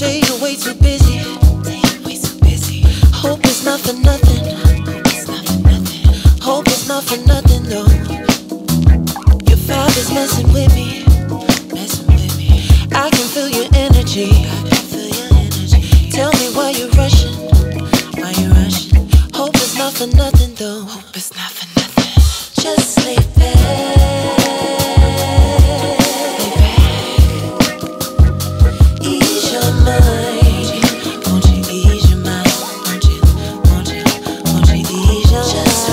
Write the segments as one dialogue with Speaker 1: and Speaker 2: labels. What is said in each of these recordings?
Speaker 1: say you're way too busy. Hope it's not for nothing. Hope it's not for nothing, though. Your vibe is messing with me. I can feel your energy. Tell me why you're rushing. Hope it's not for nothing, though. Hope it's not for nothing. Just lay back. Ease your mind. Won't you ease your mind? Won't you ease your mind? Just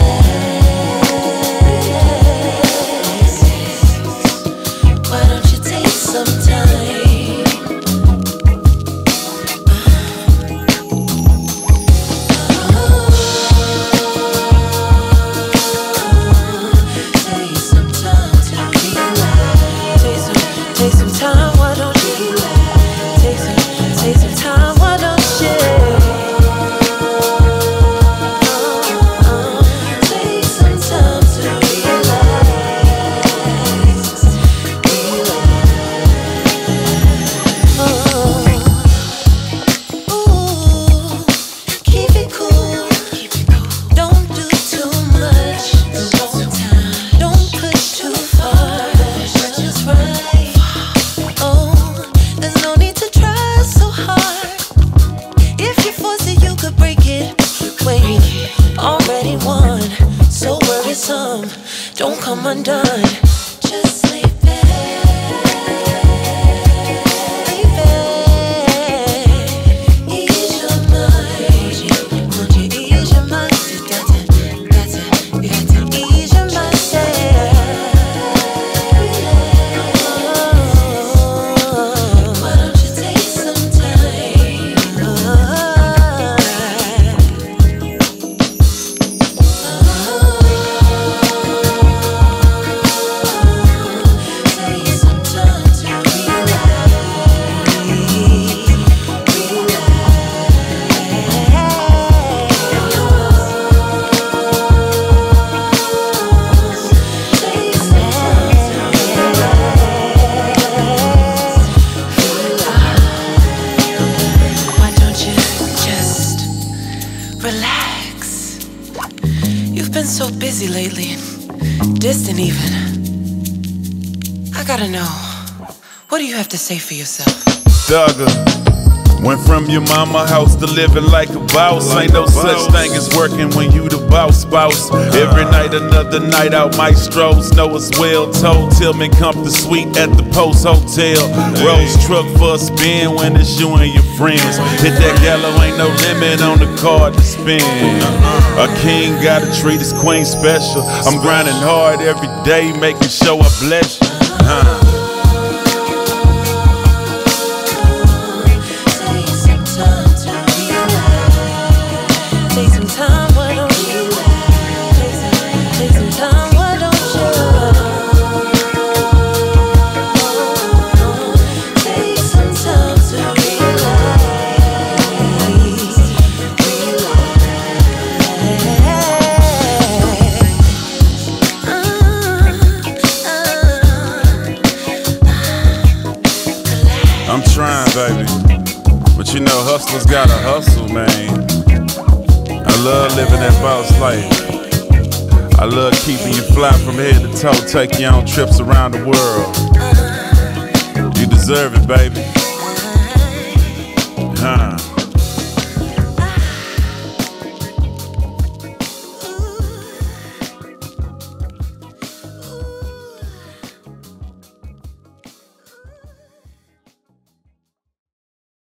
Speaker 1: relax. Why don't you take some time? Take some time, why don't you? Take some time, why don't you? Take some time to relax. Ooh, keep it cool. Don't do too much. Don't push too far. Just right. Oh, there's no need to try so hard. If you force it, you could break it. Wait, already won. So worrisome, don't come undone. Just lay back. Lay back. Ease your mind. Won't you ease your mind? You got to ease your mind. Why don't you take some time? Take some time to Why don't you just relax? You've been so busy lately, distant even. I gotta know, what do you have to say for yourself?
Speaker 2: Thugger. Went from your mama house to living like a boss. Ain't no such thing as working when you the boss. Every night another night out, maestros know it's well told. Tillman Comfort Suite at the Post Hotel. Rose truck for a spin when it's you and your friends. Hit that gallo, ain't no limit on the card to spin. A king gotta treat his queen special. I'm grinding hard every day, making sure I bless you.
Speaker 1: Take some time, why don't you? Take some time, why don't you? Take some time to
Speaker 2: I'm trying, baby, but you know hustlers gotta hustle, man. I love living that boss life. I love keeping you fly from head to toe, taking you on trips around the world. You deserve it, baby.